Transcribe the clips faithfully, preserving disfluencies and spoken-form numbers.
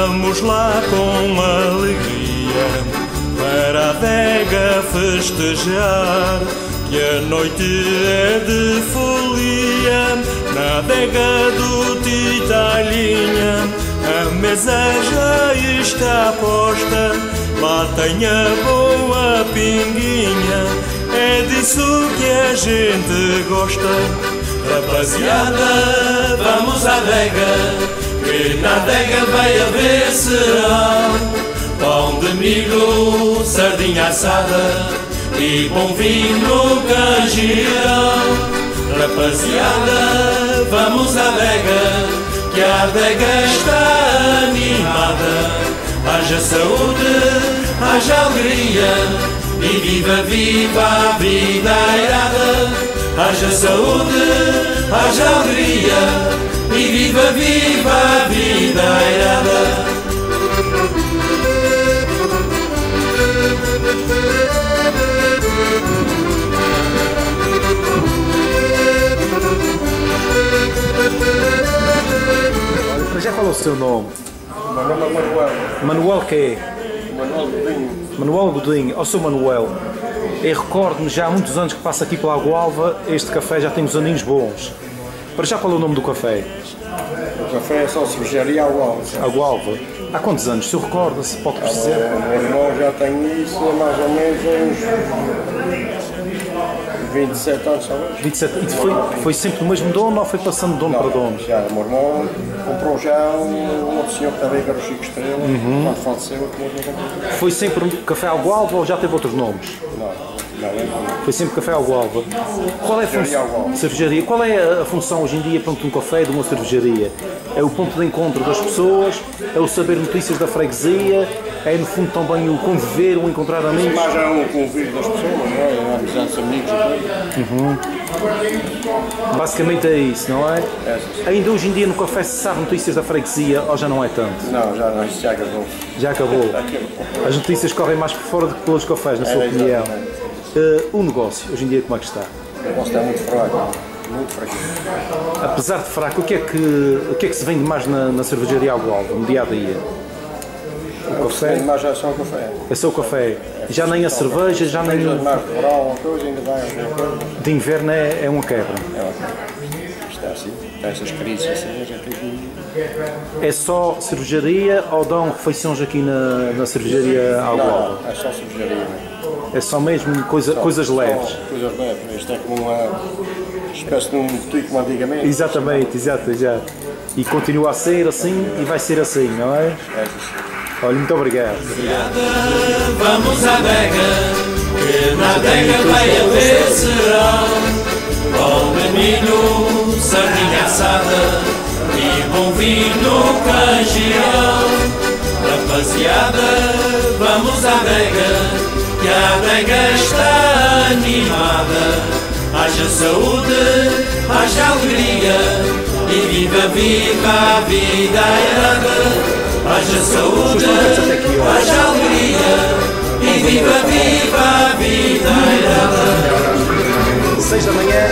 Vamos lá com alegria para a adega festejar, que a noite é de folia na adega do Titalinha. A mesa já está posta, lá tem a boa pinguinha, é disso que a gente gosta. Rapaziada, vamos à adega, que na adega vai haver serão pão de milho, sardinha assada e bom vinho canjirão. Rapaziada, vamos à adega, que a adega está animada. Haja saúde, haja alegria e viva, viva a vida irada. Haja saúde, haja alegria e viva, viva a vida irada. Já qual é o seu nome? Meu nome é Manuel. Manuel quê? Manuel Godinho. Manuel Godinho. Ó, seu Manuel, eu recordo-me já há muitos anos que passo aqui pela Água Alva, este café já tem uns aninhos bons. Para já qual é o nome do café? O café é só cervejaria Água Alva. Água Alva. Há quantos anos? Se eu recorda-se, pode dizer? O meu irmão já tem isso há mais ou menos uns vinte e sete anos, talvez. vinte e sete. E foi, foi sempre do mesmo dono ou foi passando de dono Não, para dono? Já, o meu irmão comprou já um outro senhor que também era o Chico Estrela, uhum. Quando faleceu, que meu irmão comprou. Foi sempre um café Água Alva ou já teve outros nomes? Não, não, não. Foi sempre café Água Alva. Qual é a função? Cervejaria. Qual é a função hoje em dia para um café de uma cervejaria? É o ponto de encontro das pessoas, é o saber notícias da freguesia, é no fundo também o conviver, o encontrar amigos. Mas é um convívio das pessoas, não é? É amizades, amigos e tudo. Uhum. Basicamente é isso, não é? É. Ainda hoje em dia no café se sabe notícias da freguesia ou já não é tanto? Não, já, não, já acabou. Já acabou. As notícias correm mais por fora do que pelos cafés, na sua é, opinião. Uh, o negócio, hoje em dia, como é que está? O negócio está muito fraco, muito fraquinho. Apesar de fraco, o que é que, o que, é que se vende mais na, na cervejaria Água Alva, no dia a dia? O café? Mais é só o café. É só o café. É, já nem a cerveja, já nem o... Mais de verão, uma coisa, ainda vai alguma coisa. De inverno é, é uma quebra. É uma quebra. Está assim, tem essas crises assim, a gente tem que... É só cervejaria ou dão refeições aqui na, na cervejaria Água Alva? Não, é só cervejaria, não. É só mesmo coisa, só, coisas só leves? Coisas leves. Isto é como uma espécie de um boutique como antigamente. Exatamente, exato, exato. E continua a ser assim e vai ser assim, não é? É isso. Olha, muito obrigado. Obrigado. Vamos à adega, que na adega vai haver serão pão de milho, sardinha assada e bom vinho canjirão. Rapaziada, vamos à adega, que a adega está animada. Haja saúde, haja alegria e viva, viva a vida irada. Haja saúde, haja alegria e viva, viva a vida irada. Seis da manhã.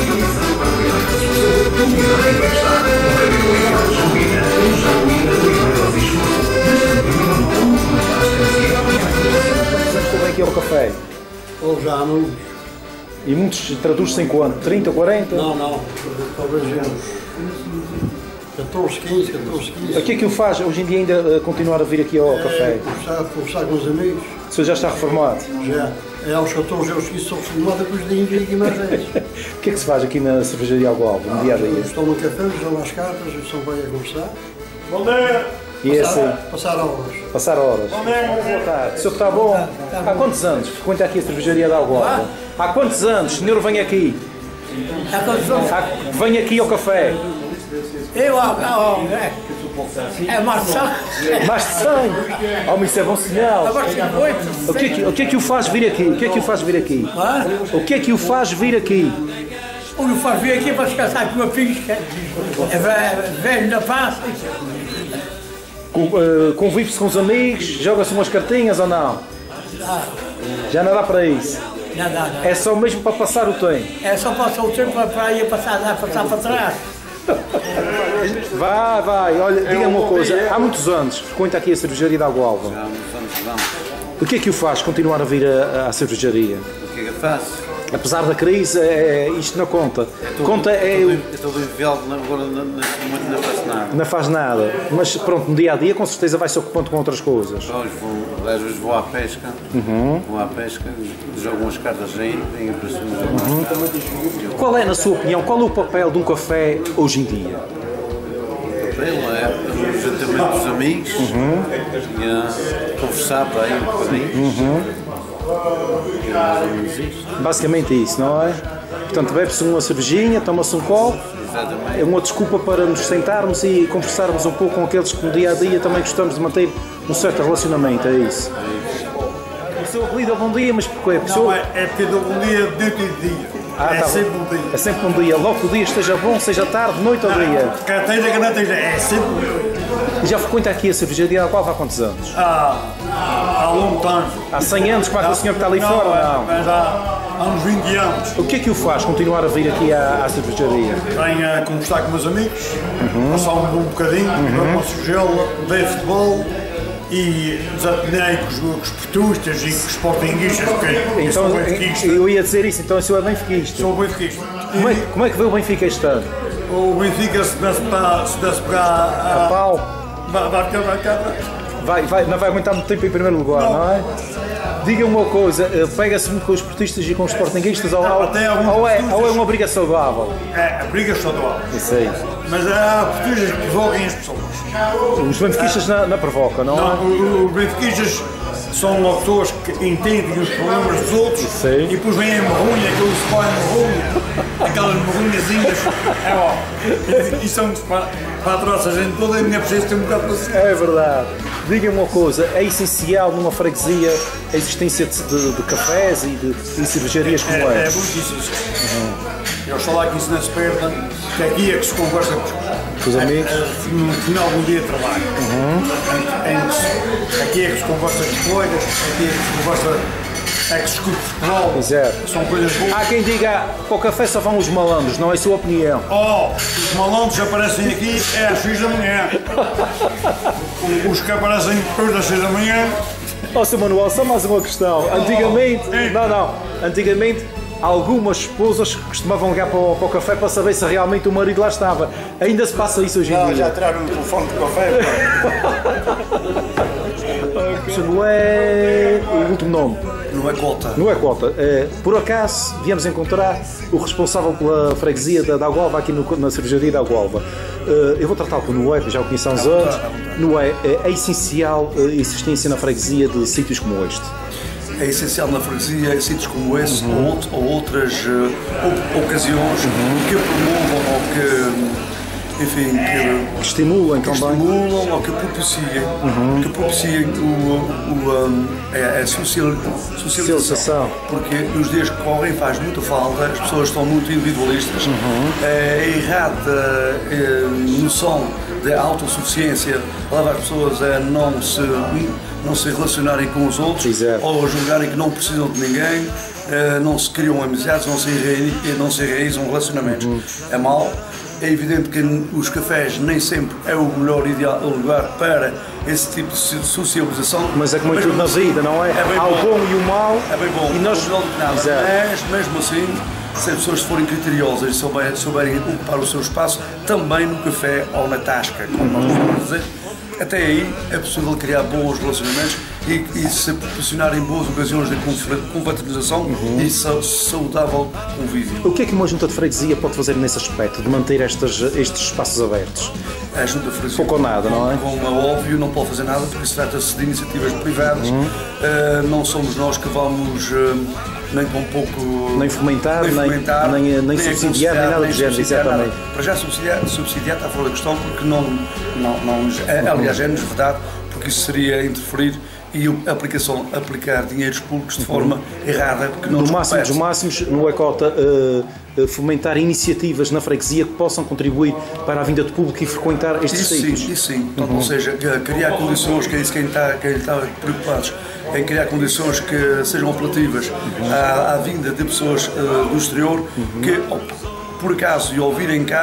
Estou bem aqui ao café. Ou já há muitos. E muitos traduz-se em quanto? trinta, quarenta? Não, não. Talvez uns catorze, quinze, catorze, quinze. O que é que o faz hoje em dia ainda uh, continuar a vir aqui ao é, café? Conversar, conversar com os amigos. O senhor já está reformado? Já. É aos catorze, aos quinze sou reformado, depois de vir aqui mais vezes. O que é que se faz aqui na cervejaria Água Alva, no dia a dia? Estou no café, dão as cartas, estão bem a conversar. Bom dia! E é passar, assim? Passar horas. Passar horas. Bom dia! Boa tarde. O senhor está bom? Tá, tá Há bom. quantos anos frequenta aqui a cervejaria da Água Alva? Há quantos anos o senhor vem aqui? Há quantos anos? Há... Vem aqui ao café? Eu, oh, é, é mais de cem. Mais de cem? Oh, isso é bom sinal. Agora cinquenta. O que, é que, o que é que o faz vir aqui? O que é que o faz vir aqui? Ah? O que é que o faz vir aqui? O que faz vir aqui para descansar com o meu filho, que é velho da paz. Convive-se com os amigos, joga-se umas cartinhas ou não? Já não dá para isso? Não, não, não. É só mesmo para passar o tempo? É só passar o tempo para ir passar, passar para trás. Vai, vai, olha, diga-me uma coisa, há muitos anos frequenta aqui a cervejaria da Água Alva. Há muitos anos que vamos. O que é que o faz continuar a vir à cervejaria? O que é que eu faço? Apesar da crise, é, isto não conta. Tô, conta é eu estou bem enfiado agora neste momento não faço nada. Não faz nada, mas pronto, no dia a dia com certeza vai se ocupando com outras coisas. Hoje vou, às vezes vou à pesca, uhum. vou à pesca, jogo umas cartas aí, venho para cima. Uhum. Qual é, na sua opinião, qual é o papel de um café hoje em dia? O papel é o juntamento dos amigos, uhum. e a conversar para aí um bocadinho. Uhum. Basicamente isso, não é? Portanto, bebe-se uma cervejinha, toma-se um copo, é uma desculpa para nos sentarmos e conversarmos um pouco com aqueles que no dia a dia também gostamos de manter um certo relacionamento, é isso? O seu apelido é bom dia, mas porquê? Pessoa... Não, é, é porque dou bom dia de noite e de dia. Ah, é tá sempre bom. bom dia. É sempre bom dia, logo que o dia esteja bom, seja tarde, noite ou dia. Quer esteja, que não esteja, é sempre bom dia. E já frequenta aqui a cervejaria da qual há quantos anos? Ah, há longo tempo. Há cem anos, como é que o senhor que está ali não, fora? É, não, mas há, há uns vinte anos. O que é que o faz continuar a vir aqui à, à cervejaria? Venho a conversar com meus amigos, uhum. passar um bom bocadinho, uhum. uma surgela, ver futebol e desatenei com os, com os portuguesas e com os sportinguistas, porque então, sou benfiquista. Eu ia dizer isso, então eu sou benfiquista. Sou benfiquista. Como é, como é que vê o Benfica este ano? O Benfica, se pudesse pegar a, a pau, vai, vai, vai, vai, vai, não vai aguentar muito tempo em primeiro lugar, não, não é? Diga-me uma coisa, pega-se muito com os portistas e com os sportinguistas ou, ou, ou, é, ou é uma briga saudável? É, a briga saudável. Isso aí. Mas há portistas que provocam as pessoas. Os benfiquistas não, não provocam, não é? Não, os benfiquistas são logo pessoas que entendem os problemas dos outros Sei. e depois vêm a marrunha, aquilo se põe a marrunha, aquelas marrunhazinhas, é ó, e são para, para a troça a gente toda, a minha presença tem um bocado para si. É verdade. Diga-me uma coisa, é essencial numa freguesia a existência de, de, de cafés e de, de cervejarias como é, esta? É, é muitíssimo. Uhum. Eu estou lá que isso não se perda, que aqui é que se conversa com os amigos. No final do dia de trabalho. Uhum. Aqui é que se conversa com os colegas, aqui é que se conversa, é que se discute futebol. Exato. São coisas boas. Há quem diga para o café só vão os malandros, não é a sua opinião? Oh, os malandros aparecem aqui é às seis da manhã. Os que aparecem depois das seis da manhã. Ó, Sr. Manuel, só mais uma questão. Antigamente, não, não, antigamente algumas esposas costumavam ligar para o, para o café para saber se realmente o marido lá estava. Ainda se passa isso hoje em não, dia? Já tiraram o telefone do café. Okay. Não é o último nome? Não é Cota. Não é Cota. É, por acaso, viemos encontrar o responsável pela freguesia da, da Água Alva aqui no, na cervejaria da Água Alva. Uh, eu vou tratá-lo por Noé, já o conheço há uns anos. Noé, é, é essencial a existência na freguesia de sítios como este? É essencial na freguesia, em sítios como esse, uhum. ou, ou outras uh, ou, ocasiões uhum. que promovam ou que, enfim, que, que estimulam, que estimulam ou que propiciem, uhum. que propiciem o, o, um, a, a social, socialização. Porque nos dias que correm faz muita falta, as pessoas estão muito individualistas, uhum. é errada é, noção da autossuficiência leva as pessoas a não se, não se relacionarem com os outros, Exato. ou a julgarem que não precisam de ninguém, não se criam amizades, não se enraizam, não se enraizam relacionamentos. Uhum. É mau. É evidente que os cafés nem sempre é o melhor ideal, lugar para esse tipo de socialização. Mas é como em tudo na vida, não é? é Há o bom e o mau. É bem bom. E nós... Não nada. Mas, mesmo assim, se as pessoas forem criteriosas e souberem, souberem ocupar o seu espaço, também no café ou na tasca, como nós podemos dizer, até aí é possível criar bons relacionamentos e, e se proporcionarem boas ocasiões de confraternização uhum. e saudável convívio. O que é que uma junta de freguesia pode fazer nesse aspecto, de manter estas, estes espaços abertos? A junta de freguesia, pouco ou nada, não é? Como é óbvio, não pode fazer nada porque se trata-se de iniciativas privadas, uhum. uh, não somos nós que vamos uh, nem com um pouco... Nem fomentar, nem, fomentar, nem, nem, nem subsidiar, nem nada do género, exatamente. Para já subsidiar, subsidiar está fora da questão porque não, não, não é, aliás é-nos verdade, porque isso seria interferir e a aplicação, aplicar dinheiros públicos de forma uhum. errada, porque não no máximo dos máximos, no Ecota, uh, fomentar iniciativas na freguesia que possam contribuir para a vinda de público e frequentar estes isso sítios. Sim, isso sim, então, uhum. ou seja, criar condições, que é isso quem está, quem está preocupados, em criar condições que sejam apelativas uhum. à, à vinda de pessoas uh, do exterior, uhum. que por acaso e ao virem cá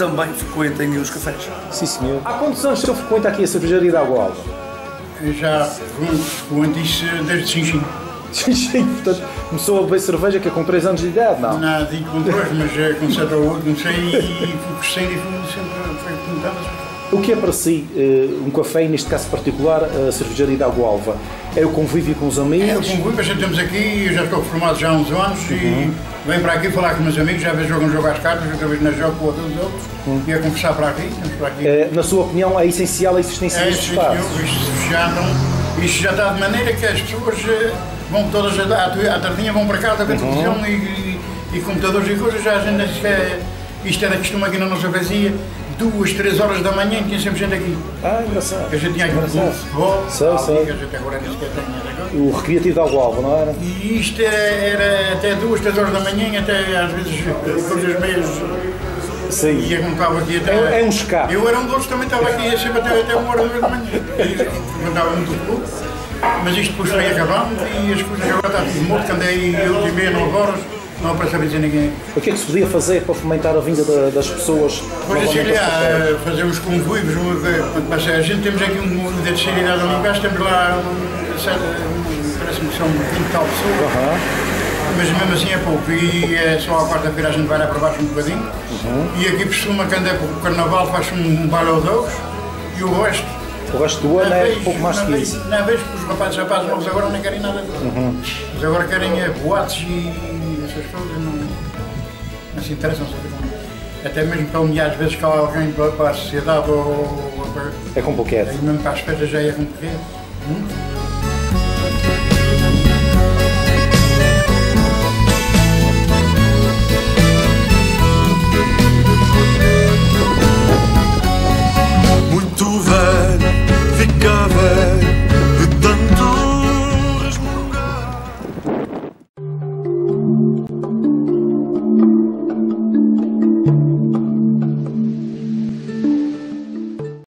também frequentem os cafés. Sim, senhor. Há quantos anos o senhor frequenta aqui a cervejaria da Água Alva? Eu já frequento isso desde Xinxim. Sim, sim, portanto, começou a beber cerveja que é com três anos de idade, não? Não, digo com dois, mas eh, com sete ou oito, não sei, e fui crescendo e fui sempre frequentando. O que é para si uh, um café, e neste caso particular, a cervejaria da Água Alva? É o convívio com os amigos? É o convívio, a gente estamos aqui, eu já estou formado já há uns anos uhum. e venho para aqui falar com meus amigos, já vezes jogam um jogo às cartas, outra vez na jogo com outros outros, uhum. e a conversar para aqui. Para aqui. É, na sua opinião, é essencial a existência é, destes espaços? Isto se fecham, isto já está de maneira que as pessoas vão todas à, à tardinha, vão para casa, ver uhum. televisão e, e, e computadores e coisas, já a gente é, isto era costume aqui na nossa vizinha. Duas, três horas da manhã tinha sempre gente aqui. Ah, engraçado. A gente tinha aqui um futebol, sei, sei. a gente agora nem sequer tem o recreativo da Água Alva, não era? E isto era até duas, três horas da manhã, até às vezes depois das meias. Sim. E eu estava aqui até. É, é um escape. Eu era um deles, também estava aqui sempre até, até uma hora, duas da manhã. E andava muito pouco. Mas isto depois foi acabando e as coisas agora está tudo morto, que andei aí oito e meia, nove horas. Não para saber dizer ninguém. O que é que se podia fazer para fomentar a vinda da, das pessoas? Pois assim, lá, fazer os convívios, mas a gente temos aqui um de terceira idade ali embaixo, temos lá, parece-me que são vinte e tal pessoas, uhum. mas mesmo assim é pouco, e é só à quarta-feira a gente vai lá para baixo um bocadinho, uhum. e aqui por cima, quando é para o carnaval, faz um baile ou dois, e o resto. O resto do ano é um pouco mais que isso. Na vez que os rapazes rapazes novos agora não querem nada, uhum. Eles agora querem é, boates e essas coisas, não, não se interessam. Até mesmo para unir às vezes que há alguém para a sociedade ou, ou é complicado. Mesmo para as festas já é complicado. Hum?